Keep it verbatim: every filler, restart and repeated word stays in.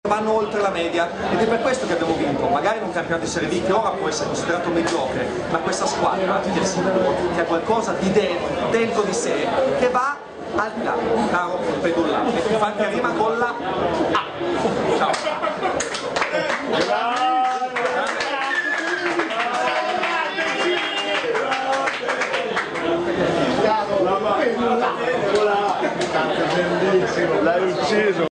vanno oltre la media ed è per questo che abbiamo vinto, magari in un campionato di Serie B che ora può essere considerato mediocre, ma questa squadra ti assicuro che ha qualcosa di dentro, dentro di sé che va al di là, caro Pedulla, e ti fa che rima con la A. Ciao. L'hai ucciso!